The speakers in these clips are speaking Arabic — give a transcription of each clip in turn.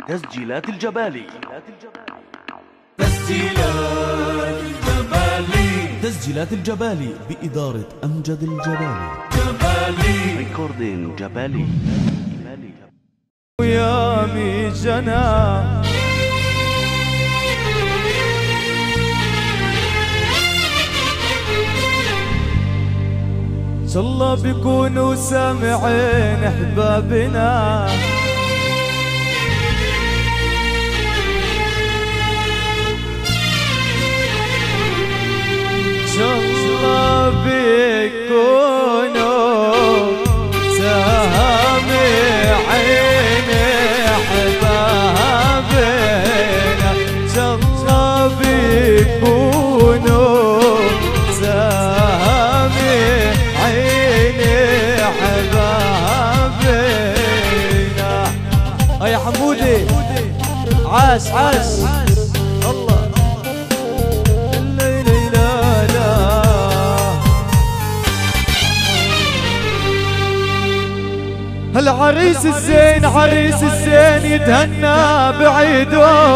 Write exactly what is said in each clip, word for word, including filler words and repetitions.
تسجيلات الجبالي. تسجيلات الجبالي. تسجيلات الجبالي بإدارة أمجد الجبالي. جبالي ريكوردين جبالي. ويا مي جنى الله بيكونوا سامعين احبابنا، الله بيكونوا سامعين احبابنا، الله بيكونوا سامعين يا حمودي. عاش عاش الله الليل لا لا. هالعريس الزين عريس الزين يتهنى بعيده،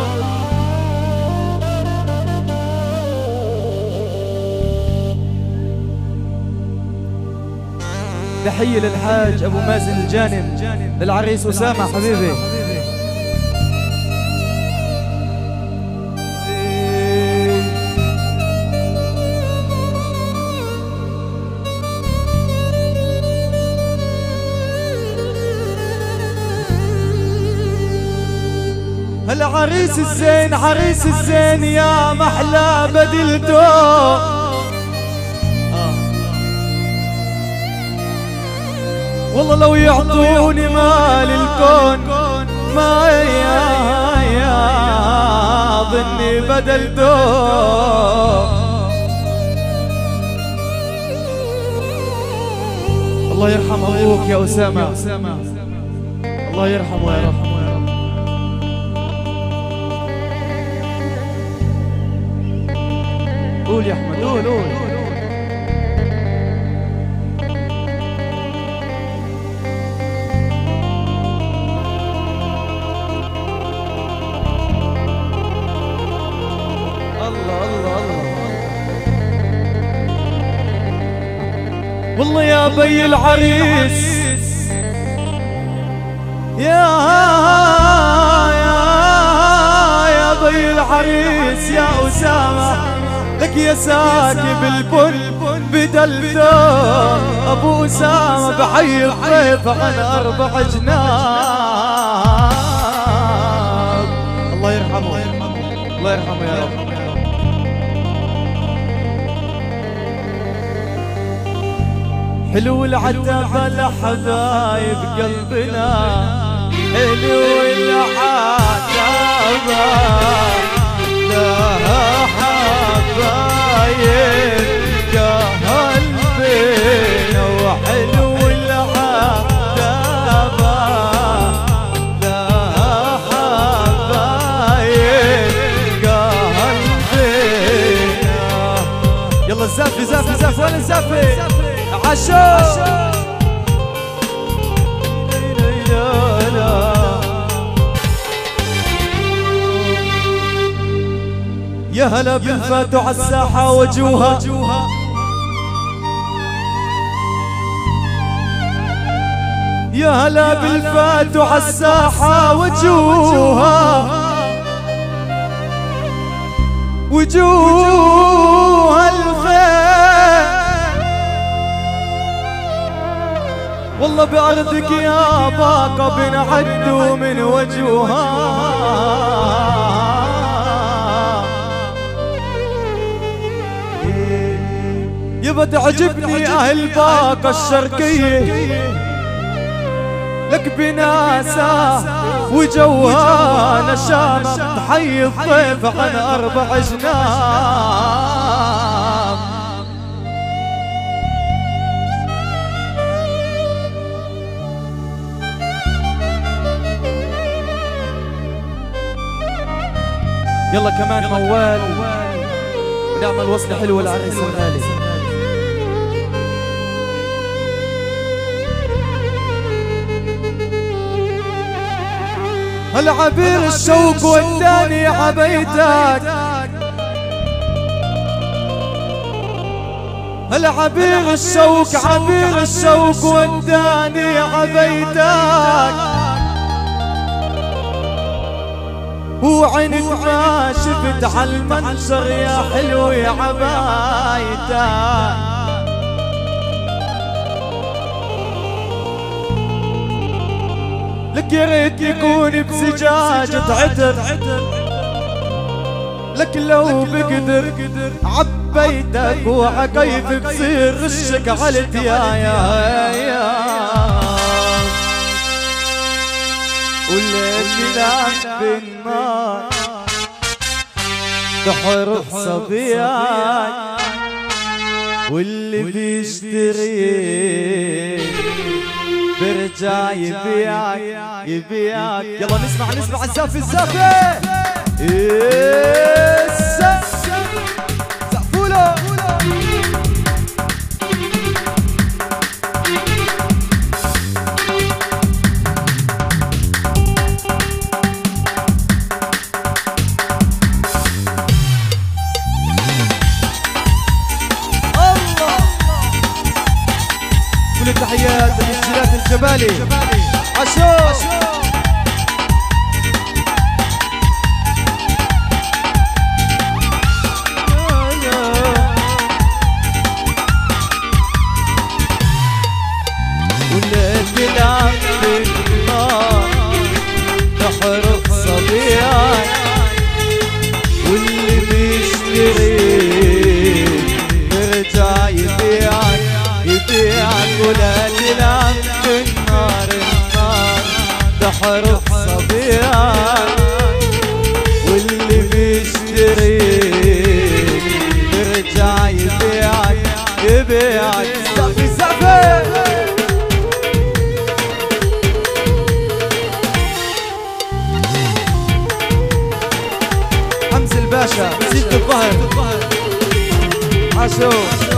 تحية للحاج أبو مازن الجانم، للعريس أسامة حبيبي. العريس الزين عريس الزين يا محلى بدلته، والله لو يعطوني مال الكون ما يظني بدلته. الله يرحم أبوك يا أسامة، الله يرحمه يا رب. قول يا أحمد قول قول. والله يا بي العريس يا يا يا بي العريس يا أسامة، لك يا ساكب البن بدلته. أبو أسامة بحي الضيف عن أربع جناب. الله يرحمه الله يرحمه يا رب. حلو العتبة لحبايب قلبنا، حلو العتبة لها حبايب قلبنا، وحلو العتبة لها حبايب قلبنا. يلا الزافي زافي زافي وين الزافي؟ عشو يا هلا بالفات عالساحة وجوها، يا هلا بالفات عالساحة وجوها، وجوها الخير. والله بأرضك يا باقة بنعدوا من وجوها، يبا تعجبني أهل باقة الشرقية، لك بناسة وجوها نشامة، تحيي الضيف عن أربع جناب. يلا كمان موال ونعمل وصلة حلوة للعريس الغالي. العبير الشوق وداني عبيتك، العبير الشوق عبير الشوق وداني عبيتك، وعينك ما شفت عالمنشر يا حلو يا عبايتك. لك يا ريت يكون بزجاجة عطر، لك لو بقدر عبيتك وعكيف بصير رشك علت يا يا يا والليل يلعب بالنار تحرق صبيان، واللي بيشتري برجع يبيعك يبيعك. يلا نسمع نسمع الزافي الزافي زعفولة. كل التحيات للجلات الجبالي عشو. والليل بيلعب بالنار تحرق صبيان، واللي بيشتري برجع يبيعك يبيعك. ولا تلعب بالنار النار تحرق صبيان، واللي بيشتري برجع يبيعك يبيعك. زعفي زعفي حمزة الباشا زيد الظهر عاشو.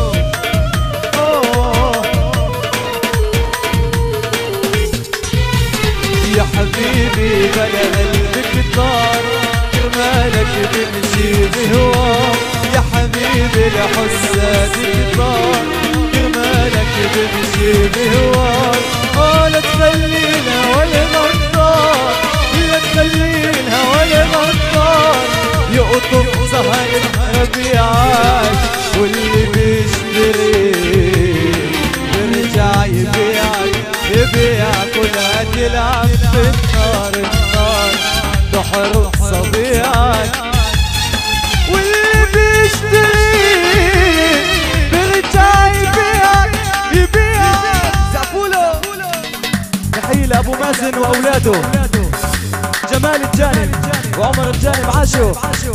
يا حبيبي بلا قلبك النار كرمالك بمشي بهواك، يا حبيبي لحسادك النار كرمالك بمشي بهواك. اه لا تخلينا ولا غدار، لا تخلينا ولا غدار، يقطف سهر ربيعك واللي بيشتري برجع يبيعك يبيعك. ولا تلعب بالنار النار تحرق صبيعك، واللي بيشتري برجع يبيعك يبيعك. زعفولة تحية لأبو مازن وأولاده جمال الجانب وعمر الجانب عاشو.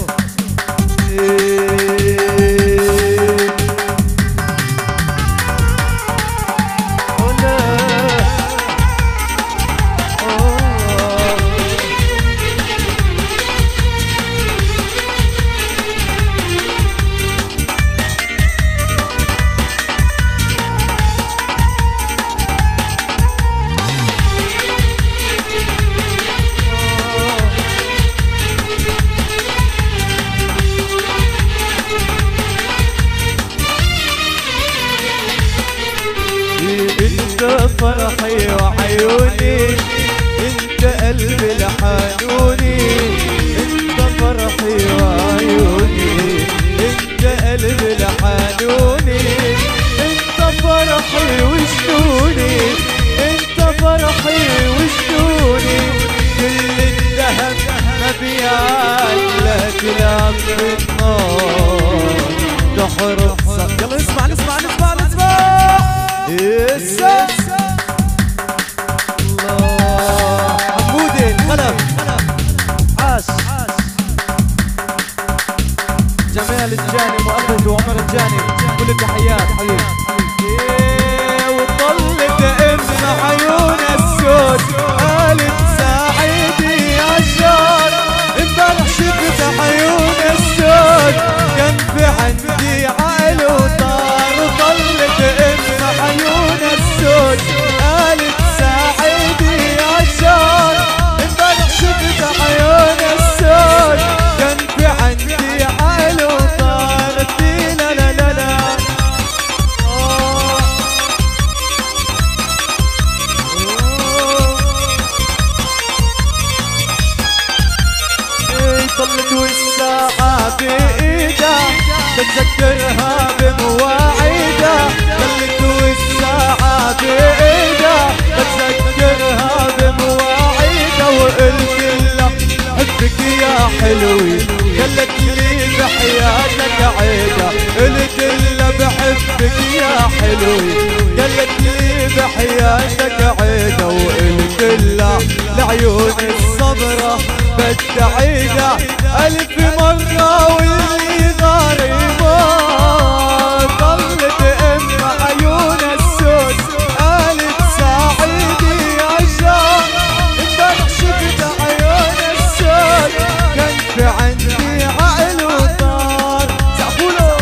انت فرحي وعيوني، انت قلبي الحنوني، انت فرحي وعيوني، انت قلبي الحنوني، انت فرحي وجنوني، انت فرحي وجنوني. كل الذهب مبيعك لا تلعب بالنار تحرق. يلا نسمع نسمع نسمع نسمع يسا الله. حمودي الخلف عاش. جمال الجانب وأخوته وعمر الجانب كل التحيات حبيبي. وطلت ام عيون السود قالت ساعدي يا شار، امبارح شفت عيون السود كان في عندي عقل وطار. وطلت ام عيون السود قالت ساعدي يا شار، امبارح شفت والساعة بإيده بتذكرها بمواعيده، خلت والساعة بإيده بتذكرها بمواعيده، وقلت لها حبك يا حلوي خلت لي بحياتك عيده، قلت لها بحبك يا حلوي قالت لي بحياتك عيده، وقلت لها لعيون الصبرة بدي عيده ألف مرة واللي غار يموت، ضلت ام عيون السود قالت ساعدي عشان امبارح شفت عيون السود كان في عندي عقل وطار زعفولو.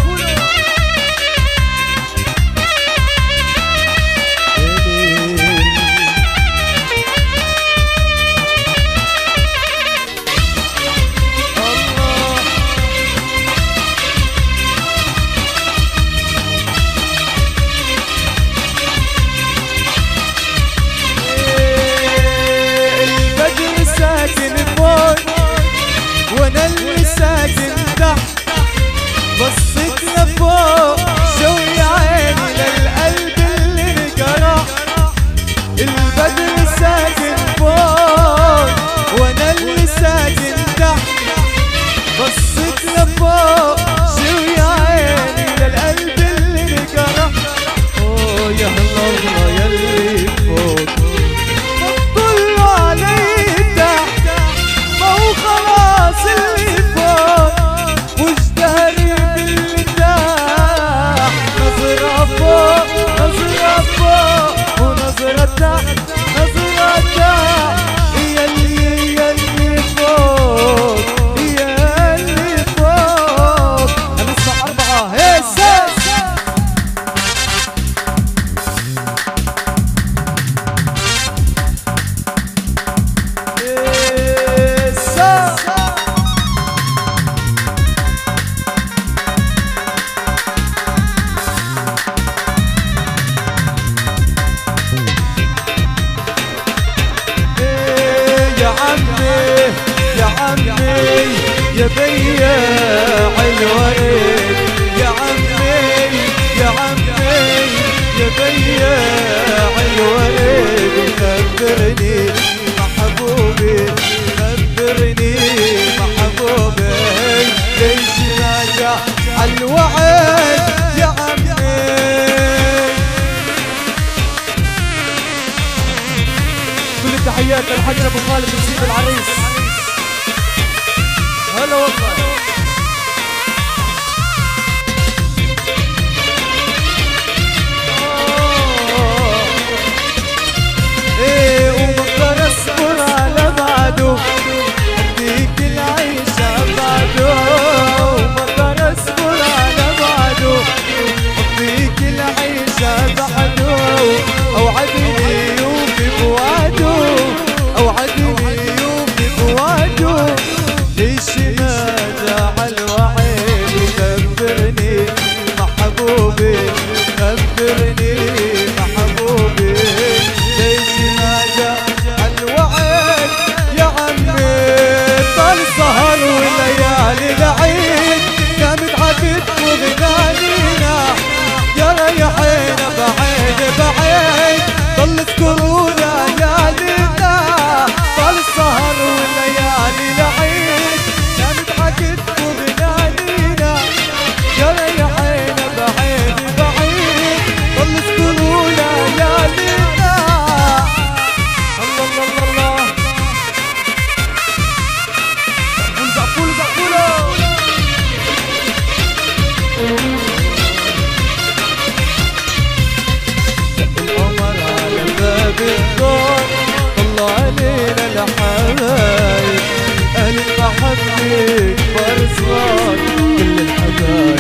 وانا اللي ساكن تحت بصيت لفوق شوي عيني للقلب اللي انجرح، البدر ساكن فوق وانا اللي ساكن تحت بصيت لفوق شوي عيني للقلب اللي انجرح، اوه يا الله يلي فوق طلوا علي تحت ما هو خلاص اللي فوق وازدهري باللي تحت، نظرة فوق نظرة فوق ونظرة تحت نظرة تحت، يلي يلي فوق يلي فوق. هنسمع أربعة هيسا يا عمي يا عمي يا بياع الورد، يا عمي يا عمي يا بياع الورد، خبرني محبوبي خبرني محبوبي ليش ما جاء الوعد يا عمي. كل التحيات للحاج ابو خالد نسيب العريس، هلا والله. ايه وبقدر اصبر على بعده اديك العيشة بعده، وبقدر اصبر على بعده اديك العيشة بعده، اوعدني يوفي بوعده اوعدني يوفي بوعده، ليش ما جاء الوعد خبرني محبوبي خبرني محبوبي ليش ما جاء الوعد يا عمي. طال السهر والليالي العيد قامت عتب وغنانينا يا ريحينا بعيد بعيد ضل اذكرونا ليالينا، طال السهر والليالي العيد قامت عتب وغنانينا يا ريحينا بعيد بعيد ضل اذكرونا ليالينا. الله الله الله زعفول زعفولو القمر على باب الدار طلع علينا الحبايب، أهل المحبة كبار صغار كل الحبايب